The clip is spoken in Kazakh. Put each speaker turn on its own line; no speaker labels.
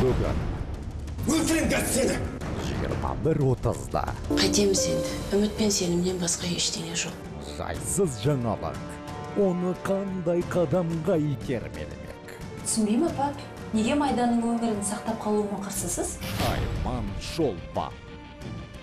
Бүгін
Өлтіріңдер сені!
21:30-да
Қайтеміз енді. Үміт пен сенімнен басқа ештеңе жоқ.
жайсыз жаңалық. Оны қандай қадамға итермелемек?
Түсінбеймін, апа. Неге Майданның өмірін сақтап қалуыма қарсысыз?
Айман Шолпан.